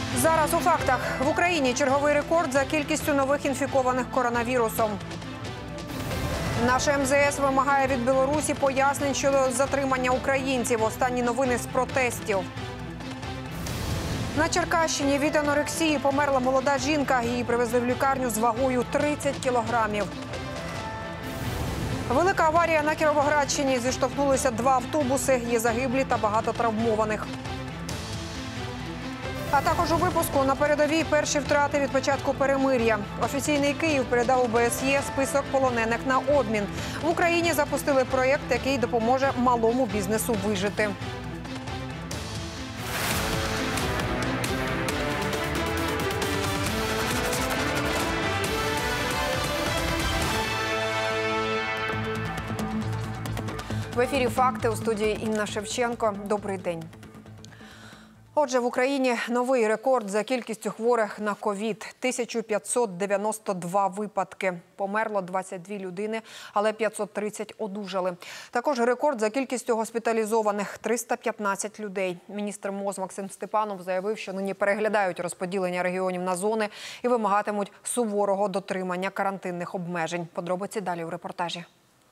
Зараз у фактах. В Україні черговий рекорд за кількістю нових інфікованих коронавірусом. Наше МЗС вимагає від Білорусі пояснень щодо затримання українців. Останні новини з протестів. На Черкащині від анорексії померла молода жінка. Її привезли в лікарню з вагою 30 кілограмів. Велика аварія на Кіровоградщині. Зіштовхнулися два автобуси. Є загиблі та багато травмованих. А також у випуску на передовій перші втрати від початку перемир'я. Офіційний Київ передав ОБСЄ список полонених на обмін. В Україні запустили проєкт, який допоможе малому бізнесу вижити. В ефірі «Факти», у студії Інна Шевченко. Добрий день. Отже, в Україні новий рекорд за кількістю хворих на ковід – 1592 випадки. Померло 22 людини, але 530 одужали. Також рекорд за кількістю госпіталізованих – 315 людей. Міністр МОЗ Максим Степанов заявив, що нині переглядають розподілення регіонів на зони і вимагатимуть суворого дотримання карантинних обмежень. Подробиці далі у репортажі.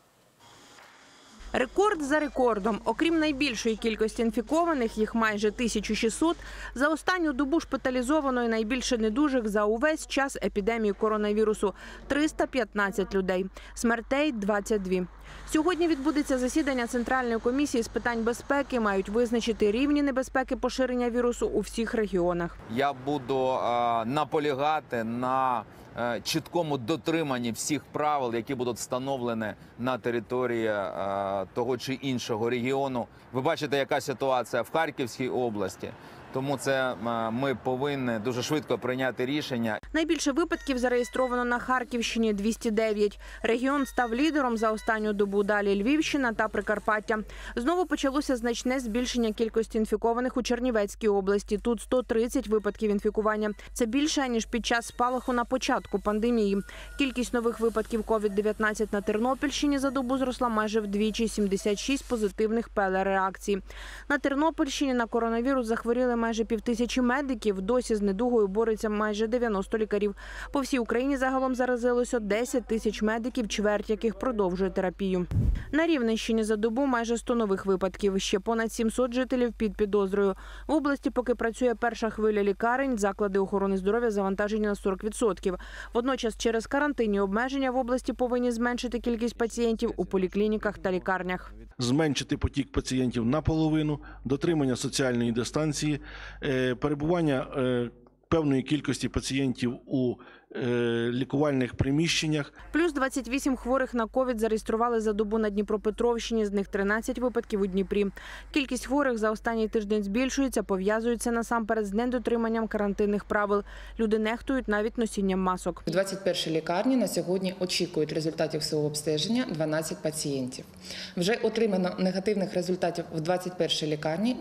Рекорд за рекордом. Окрім найбільшої кількості інфікованих, їх майже 1600, за останню добу шпиталізовано і найбільше недужих за увесь час епідемії коронавірусу – 315 людей. Смертей – 22. Сьогодні відбудеться засідання Центральної комісії з питань безпеки. Мають визначити рівні небезпеки поширення вірусу у всіх регіонах. Я буду наполягати на чіткому дотриманні всіх правил, які будуть встановлені на території того чи іншого регіону. Ви бачите, яка ситуація в Харківській області. Тому ми повинні дуже швидко прийняти рішення. Найбільше випадків зареєстровано на Харківщині – 209. Регіон став лідером за останню добу. Далі Львівщина та Прикарпаття. Знову почалося значне збільшення кількості інфікованих у Чернівецькій області. Тут 130 випадків інфікування. Це більше, ніж під час спалаху на початку пандемії. Кількість нових випадків COVID-19 на Тернопільщині за добу зросла майже вдвічі – 76 позитивних ПЛР-реакцій. На Тернопільщині на коронавірус захворіли майже 5000 медиків. Досі з недугою бореться майже 90 лікарів. По всій Україні загалом заразилося 10 тисяч медиків, чверть яких продовжує терапію. На Рівненщині за добу майже 100 нових випадків. Ще понад 700 жителів під підозрою. В області поки працює перша хвиля лікарень, заклади охорони здоров'я завантажені на 40%. Водночас через карантинні обмеження в області повинні зменшити кількість пацієнтів у поліклініках та лікарнях. Зменшити потік пацієнтів наполовину, дотримання соціальної дистанції, перебування певної кількості пацієнтів у лікувальних приміщеннях. Плюс 28 хворих на ковід зареєстрували за добу на Дніпропетровщині, з них 13 випадків у Дніпрі. Кількість хворих за останній тиждень збільшується, пов'язується насамперед з недотриманням карантинних правил. Люди нехтують навіть носінням масок. У 21-й лікарні на сьогодні очікують результатів свого обстеження 12 пацієнтів. Вже отримано негативних результатів в 21-й лікарні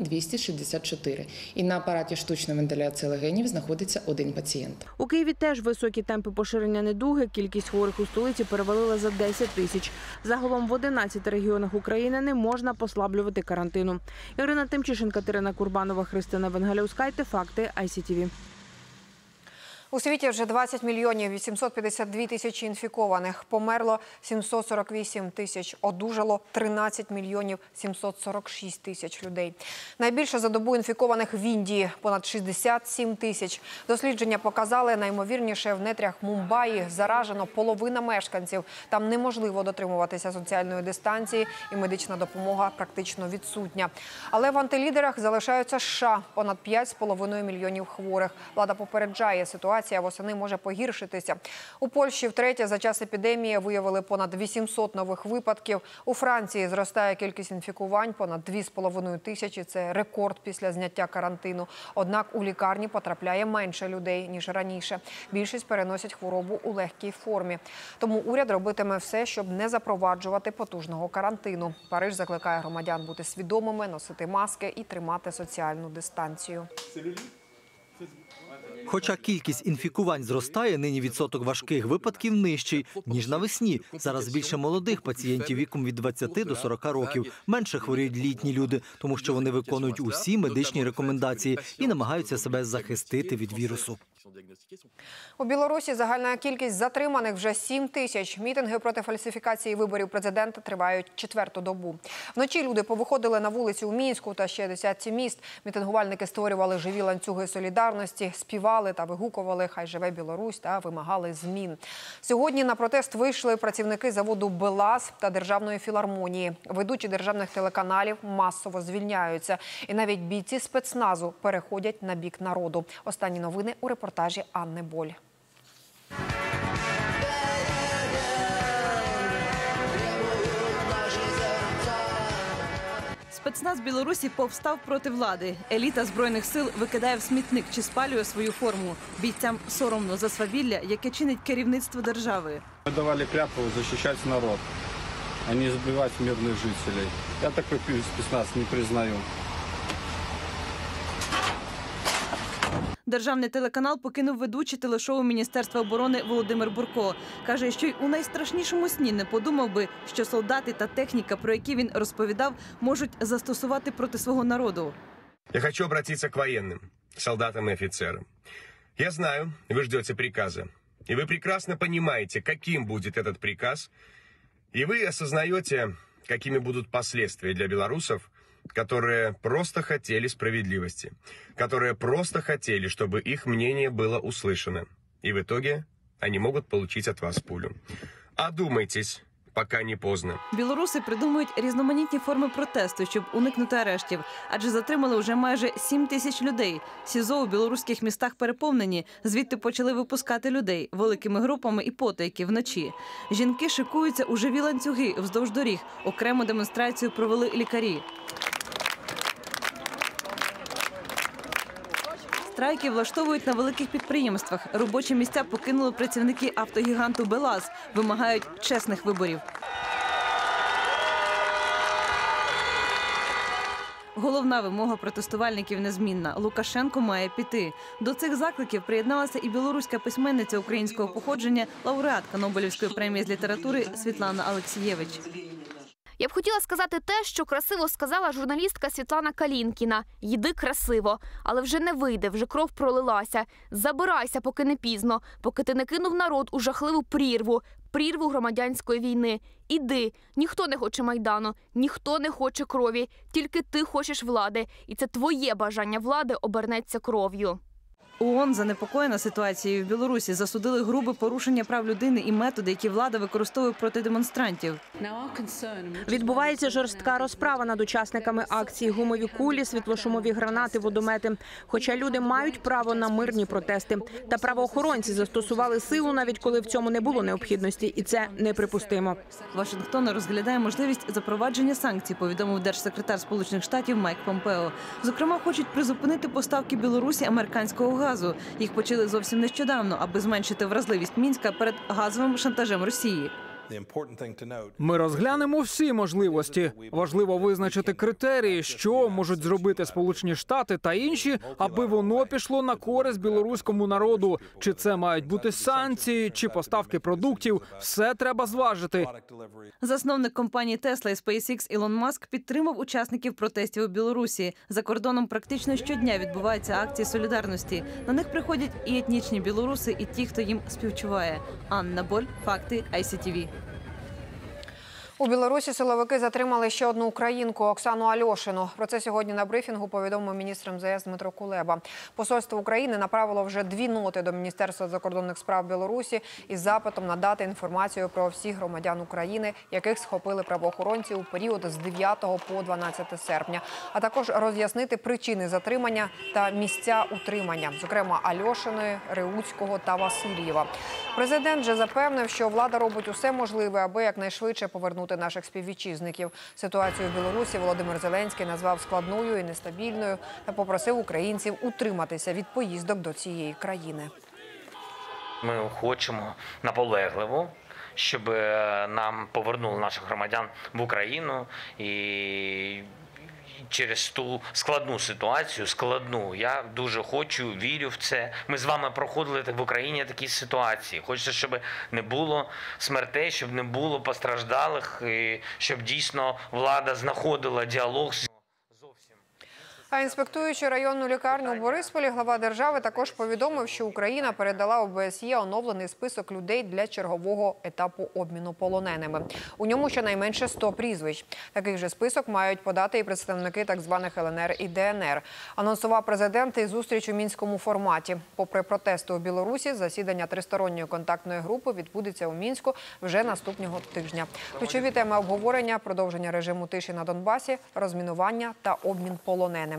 264. І на апараті штучної вентиляції легенів знаходиться 1 пацієнт. У Києві теж високі темпи поширення недуги. Кількість хворих у столиці перевалила за 10 тисяч. Загалом в 11 регіонах України не можна послаблювати карантину. Ірина Тимчишин, Катерина Курбанова, Христина Венгеляускайте. Факти ICTV. У світі вже 20 мільйонів 852 тисячі інфікованих. Померло 748 тисяч. Одужало 13 мільйонів 746 тисяч людей. Найбільше за добу інфікованих в Індії – понад 67 тисяч. Дослідження показали, найімовірніше в нетрях Мумбаї заражено половина мешканців. Там неможливо дотримуватися соціальної дистанції і медична допомога практично відсутня. Але в антилідерах залишаються США – понад 5,5 мільйонів хворих. Влада попереджає, ситуація восени може погіршитися. У Польщі втретє за час епідемії виявили понад 800 нових випадків. У Франції зростає кількість інфікувань – понад 2,5 тисячі. Це рекорд після зняття карантину. Однак у лікарні потрапляє менше людей, ніж раніше. Більшість переносять хворобу у легкій формі. Тому уряд робитиме все, щоб не запроваджувати потужного карантину. Париж закликає громадян бути свідомими, носити маски і тримати соціальну дистанцію. Хоча кількість інфікувань зростає, нині відсоток важких випадків нижчий, ніж навесні. Зараз більше молодих пацієнтів віком від 20 до 40 років. Менше хворіють літні люди, тому що вони виконують усі медичні рекомендації і намагаються себе захистити від вірусу. У Білорусі загальна кількість затриманих вже 7 тисяч. Мітинги проти фальсифікації виборів президента тривають 4-ту добу. Вночі люди повиходили на вулиці у Мінську та ще десятці міст. Мітингувальники створювали живі ланцюги солідарності, співали та вигукували «Хай живе Білорусь» та вимагали змін. Сьогодні на протест вийшли працівники заводу «БелАЗ» та Державної філармонії. Ведучі державних телеканалів масово звільняються. І навіть бійці спецназу переходять на бік народу. Останні новини у репортажі Анни Боль. Спецназ Білорусі повстав проти влади. Еліта Збройних сил викидає в смітник чи спалює свою форму. Бійцям соромно за свавілля, яке чинить керівництво держави. Ми давали клятву захищати народ, а не збивати мирних жителів. Я такий спецназ не признаю. Державний телеканал покинув ведучий телешоу Міністерства оборони Володимир Бурко. Каже, що й у найстрашнішому сні не подумав би, що солдати та техніка, про які він розповідав, можуть застосувати проти свого народу. Я хочу обратиться к военным, солдатам и офицерам. Я знаю, вы ждете приказа. И вы прекрасно понимаете, каким будет этот приказ. И вы осознаете, какими будут последствия для белорусов, которые просто хотели справедливости, которые просто хотели, чтобы их мнение было услышано. И в итоге они могут получить от вас пулю. Одумайтесь, поки не поздно. Білоруси придумують різноманітні форми протесту, щоб уникнути арештів. Адже затримали вже майже 7 тисяч людей. СІЗО у білоруських містах переповнені. Звідти почали випускати людей великими групами і потайки вночі. Жінки шикуються у живі ланцюги вздовж доріг. Окрему демонстрацію провели лікарі. Страйки влаштовують на великих підприємствах. Робочі місця покинули працівники автогіганту «БелАЗ». Вимагають чесних виборів. Головна вимога протестувальників незмінна – Лукашенко має піти. До цих закликів приєдналася і білоруська письменниця українського походження, лауреатка Нобелівської премії з літератури Світлана Алексієвич. Я б хотіла сказати те, що красиво сказала журналістка Світлана Калінкіна. «Їди красиво, але вже не вийде, вже кров пролилася. Забирайся, поки не пізно, поки ти не кинув народ у жахливу прірву громадянської війни. Іди, ніхто не хоче Майдану, ніхто не хоче крові, тільки ти хочеш влади. І це твоє бажання влади обернеться кров'ю». ООН, занепокоєна ситуацією в Білорусі, засудили грубе порушення прав людини і методи, які влада використовує проти демонстрантів. Відбувається жорстка розправа над учасниками акції, гумові кулі, світлошумові гранати, водомети. Хоча люди мають право на мирні протести. Та правоохоронці застосували силу, навіть коли в цьому не було необхідності. І це неприпустимо. Вашингтон розглядає можливість запровадження санкцій, повідомив держсекретар Сполучених Штатів Майк Помпео. Зокрема, хочуть призупинити поставки Білорусі американського газу. Їх почали зовсім нещодавно, аби зменшити вразливість Мінська перед газовим шантажем Росії. Ми розглянемо всі можливості. Важливо визначити критерії, що можуть зробити Сполучені Штати та інші, аби воно пішло на користь білоруському народу. Чи це мають бути санкції, чи поставки продуктів – все треба зважити. Засновник компанії Tesla і SpaceX Ілон Маск підтримав учасників протестів у Білорусі. За кордоном практично щодня відбуваються акції солідарності. На них приходять і етнічні білоруси, і ті, хто їм співчуває. Анна Боль, факти, ICTV. У Білорусі силовики затримали ще одну українку – Оксану Альошину. Про це сьогодні на брифінгу повідомив міністр МЗС Дмитро Кулеба. Посольство України направило вже 2 ноти до Міністерства закордонних справ Білорусі із запитом надати інформацію про всіх громадян України, яких схопили правоохоронці у період з 9 по 12 серпня, а також роз'яснити причини затримання та місця утримання, зокрема Альошиної, Реуцького та Васильєва. Президент же запевнив, що влада робить усе можливе, аби якнайшвидше повернути наших співвітчизників. Ситуацію в Білорусі Володимир Зеленський назвав складною і нестабільною та попросив українців утриматися від поїздок до цієї країни. Ми хочемо наполегливо, щоб нам повернули наших громадян в Україну і через ту складну ситуацію, я дуже хочу, вірю в це. Ми з вами проходили в Україні такі ситуації. Хочеться, щоб не було смертей, щоб не було постраждалих, і щоб дійсно влада знаходила діалог з А інспектуючи районну лікарню у Борисполі, глава держави також повідомив, що Україна передала ОБСЄ оновлений список людей для чергового етапу обміну полоненими. У ньому щонайменше 100 прізвищ. Такий же список мають подати і представники так званих ЛНР і ДНР. Анонсував президент і зустріч у мінському форматі. Попри протести у Білорусі, засідання тристоронньої контактної групи відбудеться у Мінську вже наступного тижня. Ключові теми обговорення – продовження режиму тиші на Донбасі, розмінування та обмін полоненими.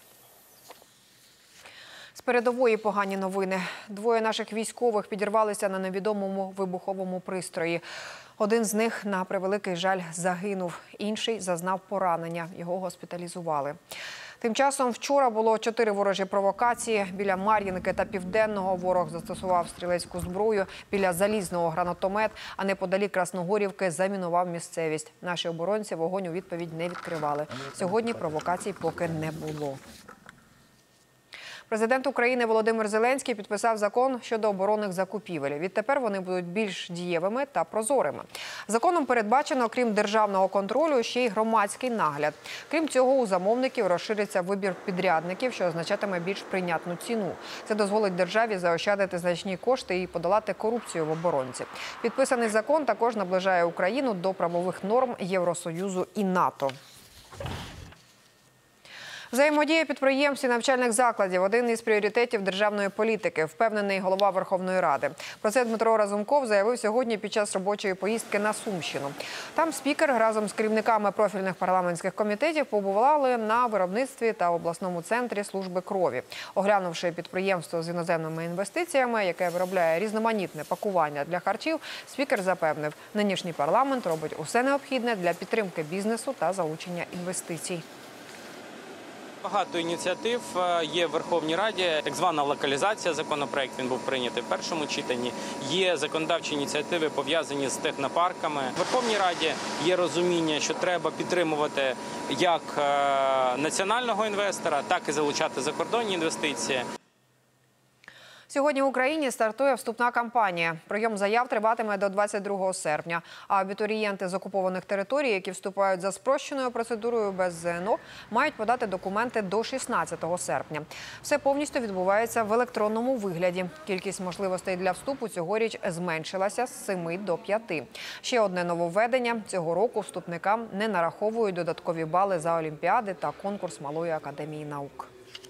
З передової погані новини. Двоє наших військових підірвалися на невідомому вибуховому пристрої. Один з них, на превеликий жаль, загинув. Інший зазнав поранення. Його госпіталізували. Тим часом вчора було 4 ворожі провокації. Біля Мар'їнки та Південного ворог застосував стрілецьку зброю. Біля Залізного – гранатомет, а неподалік Красногорівки замінував місцевість. Наші оборонці вогонь у відповідь не відкривали. Сьогодні провокацій поки не було. Президент України Володимир Зеленський підписав закон щодо оборонних закупівель. Відтепер вони будуть більш дієвими та прозорими. Законом передбачено, крім державного контролю, ще й громадський нагляд. Крім цього, у замовників розшириться вибір підрядників, що означатиме більш прийнятну ціну. Це дозволить державі заощадити значні кошти і подолати корупцію в оборонці. Підписаний закон також наближає Україну до правових норм Євросоюзу і НАТО. Взаємодія підприємств і навчальних закладів – один із пріоритетів державної політики, впевнений голова Верховної Ради. Про це Дмитро Разумков заявив сьогодні під час робочої поїздки на Сумщину. Там спікер разом з керівниками профільних парламентських комітетів побували на виробництві та обласному центрі служби крові. Оглянувши підприємство з іноземними інвестиціями, яке виробляє різноманітне пакування для харчів, спікер запевнив, нинішній парламент робить усе необхідне для підтримки бізнесу та залучення інвестицій. Багато ініціатив є в Верховній Раді. Так звана локалізація законопроект, він був прийнятий в першому читанні. Є законодавчі ініціативи, пов'язані з технопарками. В Верховній Раді є розуміння, що треба підтримувати як національного інвестора, так і залучати закордонні інвестиції. Сьогодні в Україні стартує вступна кампанія. Прийом заяв триватиме до 22 серпня. А абітурієнти з окупованих територій, які вступають за спрощеною процедурою без ЗНО, мають подати документи до 16 серпня. Все повністю відбувається в електронному вигляді. Кількість можливостей для вступу цьогоріч зменшилася з 7 до 5. Ще одне нововведення – цього року вступникам не нараховують додаткові бали за олімпіади та конкурс Малої академії наук.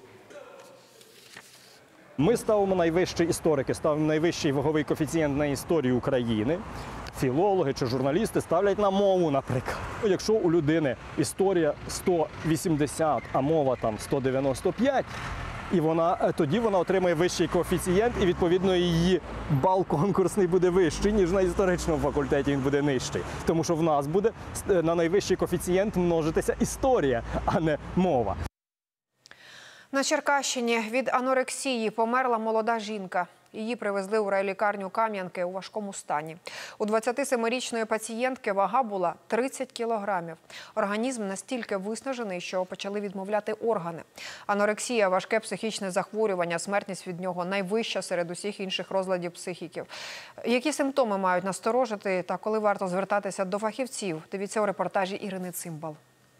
Ми ставимо найвищі історики, ставимо найвищий ваговий коефіцієнт на історію України. Філологи чи журналісти ставлять на мову, наприклад. Якщо у людини історія 180, а мова там 195, і тоді вона отримає вищий коефіцієнт, і відповідно її бал конкурсний буде вищий, ніж на історичному факультеті він буде нижчий. Тому що в нас буде на найвищий коефіцієнт множитися історія, а не мова. На Черкащині від анорексії померла молода жінка. Її привезли у райлікарню Кам'янки у важкому стані. У 27-річної пацієнтки вага була 30 кілограмів. Організм настільки виснажений, що почали відмовляти органи. Анорексія – важке психічне захворювання, смертність від нього найвища серед усіх інших розладів психіків. Які симптоми мають насторожити та коли варто звертатися до фахівців? Дивіться у репортажі Ірини Цимбал.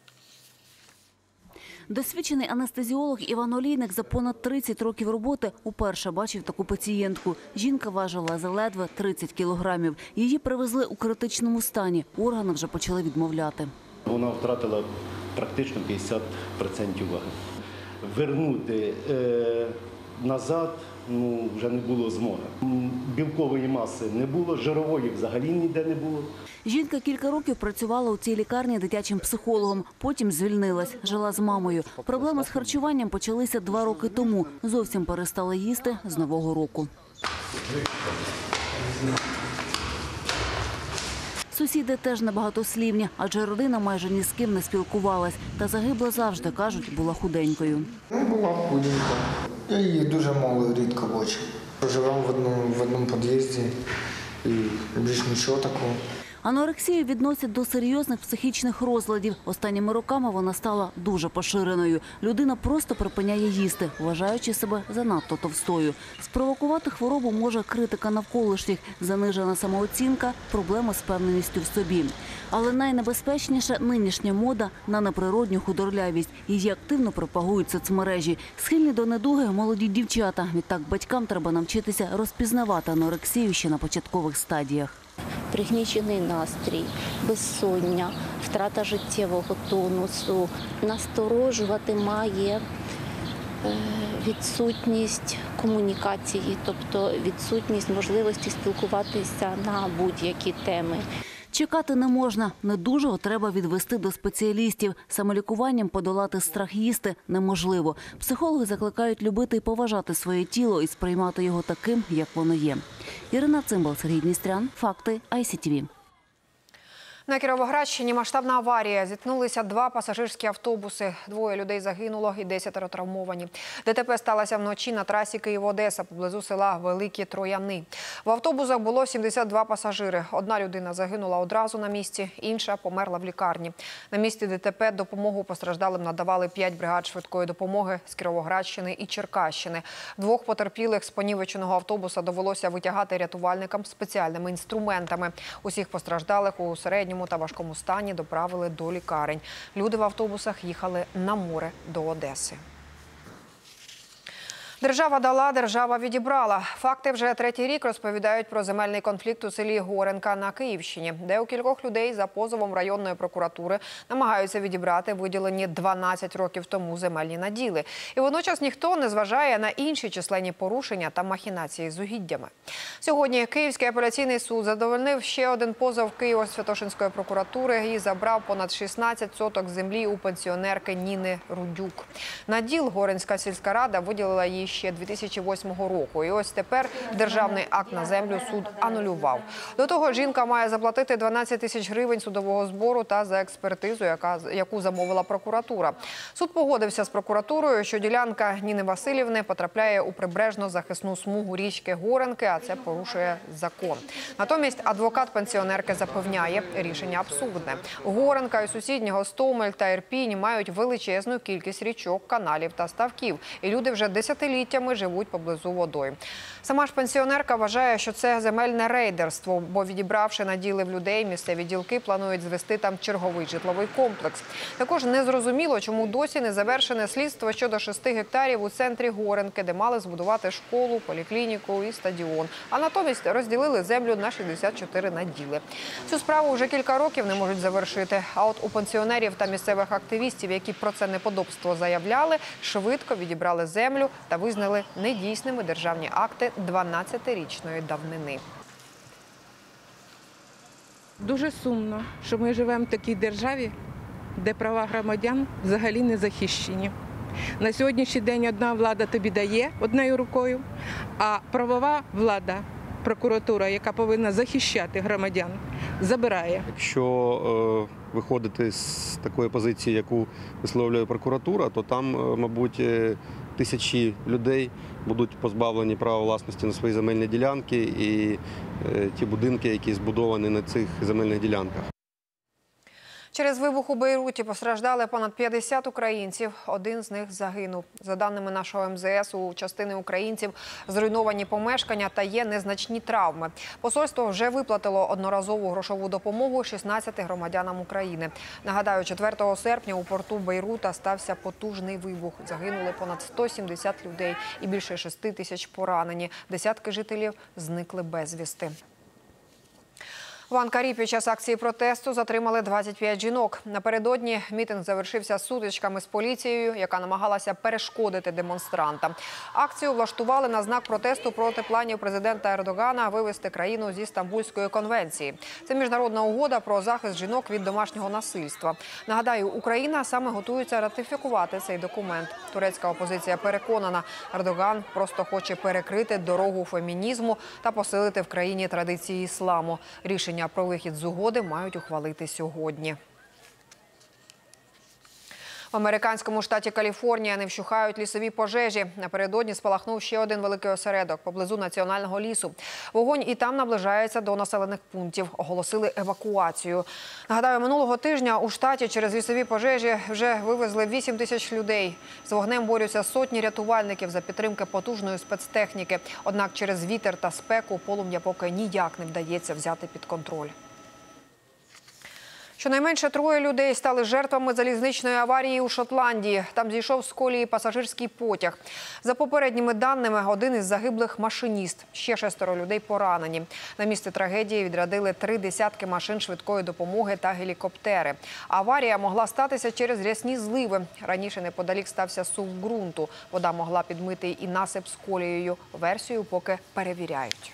Досвідчений анестезіолог Іван Олійник за понад 30 років роботи уперше бачив таку пацієнтку. Жінка важила заледве 30 кілограмів. Її привезли у критичному стані. Органи вже почали відмовляти. Вона втратила практично 50% ваги. Вернути назад вже не було змоги. Білкової маси не було, жирової взагалі ніде не було. Жінка кілька років працювала у цій лікарні дитячим психологом. Потім звільнилась, жила з мамою. Проблеми з харчуванням почалися 2 роки тому. Зовсім перестала їсти з Нового року. Сусіди теж небагатослівні, адже родина майже ні з ким не спілкувалась. Та загибла завжди, кажуть, була худенькою. Була худенька. Я її дуже мало, рідко бачу. Живемо в одному під'їзді і більш нічого такого. Анорексію відносять до серйозних психічних розладів. Останніми роками вона стала дуже поширеною. Людина просто припиняє їсти, вважаючи себе занадто товстою. Спровокувати хворобу може критика навколишніх, занижена самооцінка, проблеми з впевненістю в собі. Але найнебезпечніше – нинішня мода на неприродню худорлявість. Її активно пропагують соцмережі. Схильні до недуги – молоді дівчата. Відтак батькам треба навчитися розпізнавати анорексію ще на початкових стадіях. Пригнічений настрій, безсоння, втрата життєвого тонусу. Насторожувати має відсутність комунікації, тобто відсутність можливості спілкуватися на будь-які теми. Чекати не можна. Недужого треба відвести до спеціалістів. Самолікуванням подолати страх їсти неможливо. Психологи закликають любити і поважати своє тіло і сприймати його таким, як воно є. Ірина Цимбал, Сергій Дністрян. Факти ICTV. На Кіровоградщині масштабна аварія. Зіткнулися два пасажирські автобуси. 2 людей загинуло і 10 травмовані. ДТП сталося вночі на трасі Київ-Одеса поблизу села Великі Трояни. В автобусах було 72 пасажири. Одна людина загинула одразу на місці, інша померла в лікарні. На місці ДТП допомогу постраждалим надавали 5 бригад швидкої допомоги з Кіровоградщини і Черкащини. 2 потерпілих з понівеченого автобуса довелося витягати рятувальникам спеціальними інструментами. Усіх постраждалих у середньому та важкому стані доправили до лікарень. Люди в автобусах їхали на море до Одеси. Держава дала, держава відібрала. Факти вже 3-й рік розповідають про земельний конфлікт у селі Горенка на Київщині, де у кількох людей за позовом районної прокуратури намагаються відібрати виділені 12 років тому земельні наділи. І водночас ніхто не зважає на інші численні порушення та махінації з угіддями. Сьогодні Київський апеляційний суд задовольнив ще один позов Києво-Святошинської прокуратури і забрав понад 16 соток землі у пенсіонерки Ніни Рудюк. Наділ Горенська сільська рада виділила їй ще 2008 року. І ось тепер державний акт на землю суд анулював. До того жінка має заплатити 12 тисяч гривень судового збору та за експертизу, яку замовила прокуратура. Суд погодився з прокуратурою, що ділянка Ніни Василівни потрапляє у прибережно-захисну смугу річки Горенки, а це порушує закон. Натомість адвокат пенсіонерки запевняє, рішення абсурдне. Горенка і сусідні Гостомель та Ірпінь мають величезну кількість річок, каналів та ставків. І люди вже десятиліттями живуть поблизу водою. Сама ж пенсіонерка вважає, що це земельне рейдерство, бо відібравши наділи в людей, місцеві ділки планують звести там черговий житловий комплекс. Також незрозуміло, чому досі не завершене слідство щодо 6 гектарів у центрі Горенки, де мали збудувати школу, поліклініку і стадіон. А натомість розділили землю на 64 наділи. Цю справу вже кілька років не можуть завершити. А от у пенсіонерів та місцевих активістів, які про це неподобство заявляли, швидко відібрали землю та визнали недійсними державні акти 12-річної давнини. Дуже сумно, що ми живемо в такій державі, де права громадян взагалі не захищені. На сьогоднішній день одна влада тобі дає одною рукою, а правова влада, прокуратура, яка повинна захищати громадян, забирає. Якщо виходити з такої позиції, яку висловлює прокуратура, то там, мабуть, тисячі людей будуть позбавлені права власності на свої земельні ділянки і ті будинки, які збудовані на цих земельних ділянках. Через вибух у Бейруті постраждали понад 50 українців, один з них загинув. За даними нашого МЗС, у частини українців зруйновані помешкання та є незначні травми. Посольство вже виплатило одноразову грошову допомогу 16 громадянам України. Нагадаю, 4 серпня у порту Бейрута стався потужний вибух. Загинули понад 170 людей і більше 6 тисяч поранені. Десятки жителів зникли безвісти. В Анкарі під час акції протесту затримали 25 жінок. Напередодні мітинг завершився сутичками з поліцією, яка намагалася перешкодити демонстрантам. Акцію влаштували на знак протесту проти планів президента Ердогана вивести країну зі Стамбульської конвенції. Це міжнародна угода про захист жінок від домашнього насильства. Нагадаю, Україна саме готується ратифікувати цей документ. Турецька опозиція переконана, Ердоган просто хоче перекрити дорогу фемінізму та посилити в країні традиції ісламу. Рішення про вихід з угоди мають ухвалити сьогодні. В американському штаті Каліфорнія не вщухають лісові пожежі. Напередодні спалахнув ще один великий осередок поблизу національного лісу. Вогонь і там наближається до населених пунктів. Оголосили евакуацію. Нагадаю, минулого тижня у штаті через лісові пожежі вже вивезли 8 тисяч людей. З вогнем борються сотні рятувальників за підтримки потужної спецтехніки. Однак через вітер та спеку полум'я поки ніяк не вдається взяти під контроль. Щонайменше 3 людей стали жертвами залізничної аварії у Шотландії. Там зійшов з колії пасажирський потяг. За попередніми даними, один із загиблих – машиніст. Ще 6 людей поранені. На місце трагедії відрядили 3 десятки машин швидкої допомоги та гелікоптери. Аварія могла статися через рясні зливи. Раніше неподалік стався сув ґрунту. Вода могла підмити і насип з колією. Версію поки перевіряють.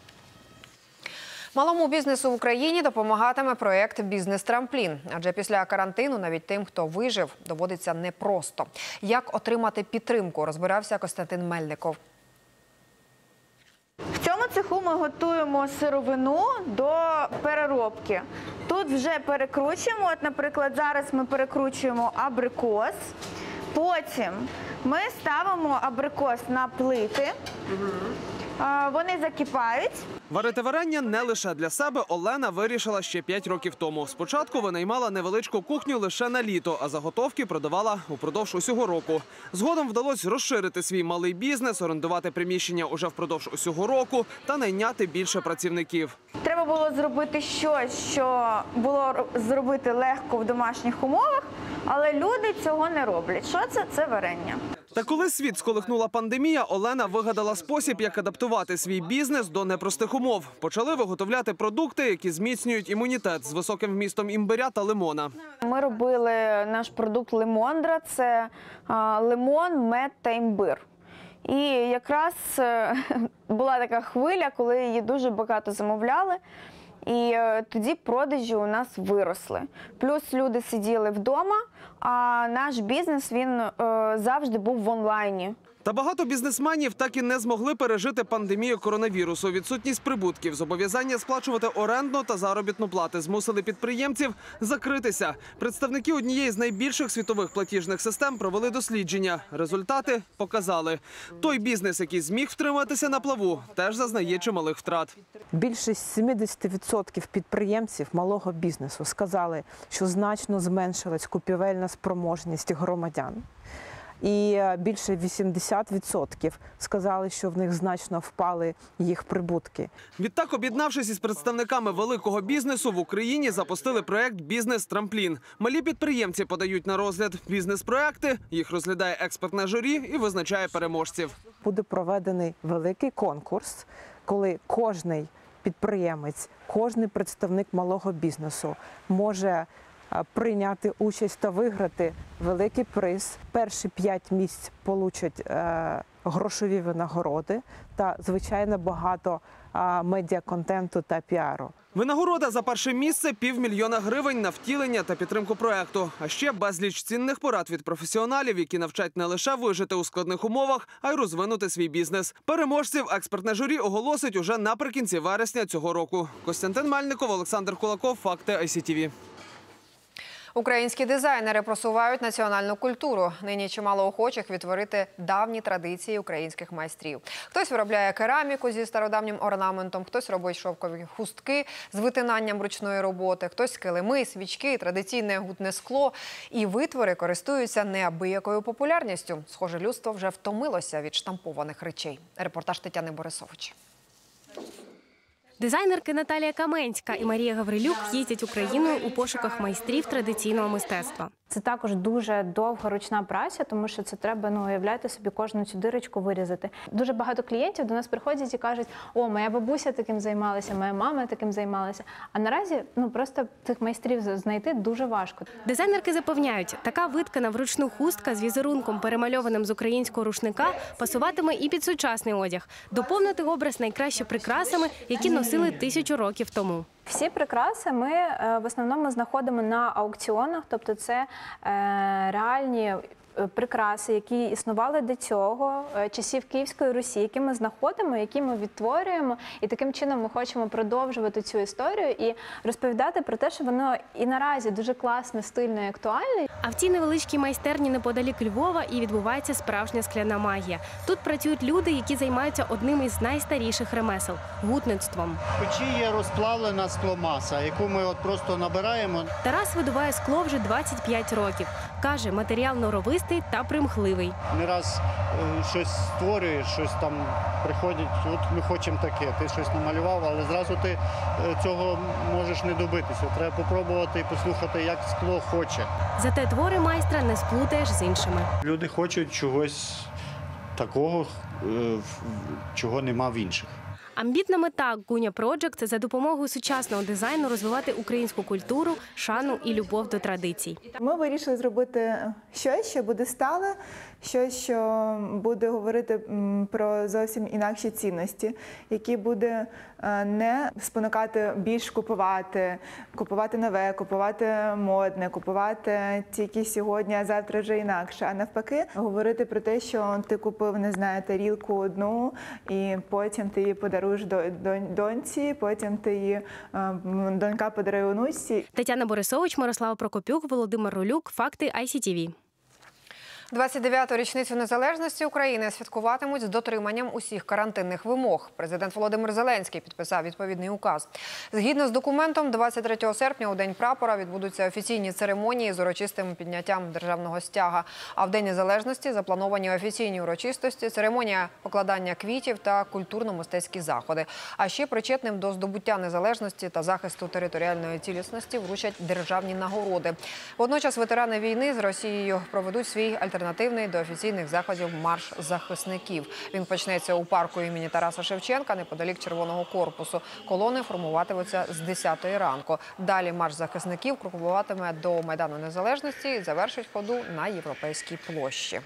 Малому бізнесу в Україні допомагатиме проєкт «Бізнес-трамплін». Адже після карантину навіть тим, хто вижив, доводиться непросто. Як отримати підтримку, розбирався Костянтин Мельников. В цьому цеху ми готуємо сировину до переробки. Тут вже перекручуємо. От, наприклад, зараз ми перекручуємо абрикос. Потім ми ставимо абрикос на плити. Вони закипають. Варити варення не лише для себе Олена вирішила ще 5 років тому. Спочатку винаймала невеличку кухню лише на літо, а заготовки продавала упродовж усього року. Згодом вдалося розширити свій малий бізнес, орендувати приміщення уже впродовж усього року та найняти більше працівників. Треба було зробити щось, що було зробити легко в домашніх умовах, але люди цього не роблять. Що це? Це варення. Та коли світ сколихнула пандемія, Олена вигадала спосіб, як адаптувати свій бізнес до непростих умов. Почали виготовляти продукти, які зміцнюють імунітет з високим вмістом імбиря та лимона. Ми робили наш продукт «Лимондра». Це лимон, мед та імбир. І якраз була така хвиля, коли її дуже багато замовляли. І тоді продажі у нас виросли. Плюс люди сиділи вдома, а наш бізнес, він завжди був в онлайні. Та багато бізнесменів так і не змогли пережити пандемію коронавірусу. Відсутність прибутків, зобов'язання сплачувати орендну та заробітну плати змусили підприємців закритися. Представники однієї з найбільших світових платіжних систем провели дослідження. Результати показали. Той бізнес, який зміг втриматися на плаву, теж зазнає чималих втрат. Більше 70% підприємців малого бізнесу сказали, що значно зменшилась купівельна спроможність громадян. І більше 80% сказали, що в них значно впали їх прибутки. Відтак, об'єднавшись із представниками великого бізнесу, в Україні запустили проєкт «Бізнес-трамплін». Малі підприємці подають на розгляд бізнес-проєкти, їх розглядає експертне журі і визначає переможців. Буде проведений великий конкурс, коли кожний підприємець, кожний представник малого бізнесу може прийняти участь та виграти великий приз. Перші 5 місць получать грошові винагороди та, звичайно, багато медіаконтенту та піару. Винагорода за перше місце – 500 000 гривень на втілення та підтримку проєкту. А ще безліч цінних порад від професіоналів, які навчать не лише вижити у складних умовах, а й розвинути свій бізнес. Переможців експертне журі оголосить уже наприкінці вересня цього року. Костянтин Мельников, Олександр Кулаков, «Факти ICTV». Українські дизайнери просувають національну культуру. Нині чимало охочих відтворити давні традиції українських майстрів. Хтось виробляє кераміку зі стародавнім орнаментом, хтось робить шовкові хустки з витинанням ручної роботи, хтось килими, свічки, традиційне гутне скло. І витвори користуються неабиякою популярністю. Схоже, людство вже втомилося від штампованих речей. Репортаж Тетяни Борисович. Дизайнерки Наталія Каменська і Марія Гаврилюк їздять Україною у пошуках майстрів традиційного мистецтва. Це також дуже довга ручна праця, тому що це треба, уявляти собі, кожну цю дирочку вирізати. Дуже багато клієнтів до нас приходять і кажуть: о, моя бабуся таким займалася, моя мама таким займалася. А наразі, просто цих майстрів знайти дуже важко. Дизайнерки запевняють, така виткана вручну хустка з візерунком, перемальованим з українського рушника, пасуватиме і під сучасний одяг. Доповнити образ найкраще прикрасами, які носили 1000 років тому. Всі прикраси ми в основному знаходимо на аукціонах, тобто це реальні прикраси, які існували до цього, часів Київської Русі, які ми знаходимо, які ми відтворюємо. І таким чином ми хочемо продовжувати цю історію і розповідати про те, що воно і наразі дуже класне, стильне і актуальне. А в цій невеличкій майстерні неподалік Львова і відбувається справжня скляна магія. Тут працюють люди, які займаються одним із найстаріших ремесел – гутництвом. В печі є розплавлена скломаса, яку ми от просто набираємо. Тарас видуває скло вже 25 років. Каже, матеріал норовистий та примхливий. Не раз щось створюєш, щось там приходять, от ми хочемо таке, ти щось намалював, але зразу ти цього можеш не добитися. Треба спробувати і послухати, як скло хоче. Зате твори майстра не сплутаєш з іншими. Люди хочуть чогось такого, чого нема в інших. Амбітна мета Гуня Project – це за допомогою сучасного дизайну розвивати українську культуру, шану і любов до традицій. Ми вирішили зробити щось, що буде стале, щось, що буде говорити про зовсім інакші цінності, які буде не спонукати більш купувати нове, купувати модне, купувати тільки сьогодні, а завтра вже інакше. А навпаки, говорити про те, що ти купив, не знаю, тарілку одну, і потім ти її подаруєш доньці, потім ти її донька подарує онучці. Тетяна Борисович, Мирослава Прокопюк, Володимир Ролюк. Факти ICTV. 29-ту річницю незалежності України святкуватимуть з дотриманням усіх карантинних вимог. Президент Володимир Зеленський підписав відповідний указ. Згідно з документом, 23 серпня у День прапора відбудуться офіційні церемонії з урочистим підняттям державного стяга. А в День незалежності заплановані офіційні урочистості, церемонія покладання квітів та культурно-мистецькі заходи. А ще причетним до здобуття незалежності та захисту територіальної цілісності вручать державні нагороди. Водночас ветерани війни з Росією проведуть свій альтернативний до офіційних заходів марш захисників. Він почнеться у парку імені Тараса Шевченка неподалік Червоного корпусу. Колони формуватимуться з 10-ї ранку. Далі марш захисників крокуватиме до Майдану Незалежності і завершить ходу на Європейській площі.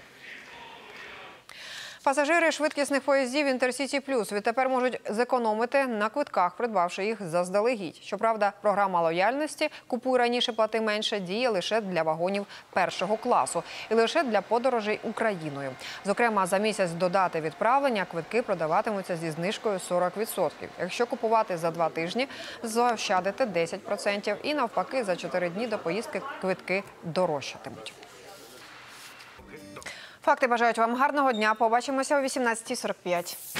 Пасажири швидкісних поїздів «Інтерсіті Плюс» відтепер можуть зекономити на квитках, придбавши їх заздалегідь. Щоправда, програма лояльності «Купуй раніше, плати менше» діє лише для вагонів першого класу і лише для подорожей Україною. Зокрема, за місяць до дати відправлення квитки продаватимуться зі знижкою 40%. Якщо купувати за 2 тижні, заощадите 10%. І навпаки, за 4 дні до поїздки квитки дорожчатимуть. Факти бажають вам гарного дня. Побачимося о 18:45.